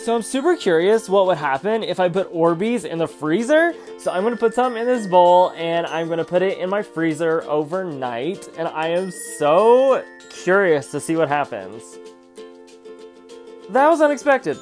So I'm super curious what would happen if I put Orbeez in the freezer. So I'm gonna put some in this bowl and I'm gonna put it in my freezer overnight. And I am so curious to see what happens. That was unexpected.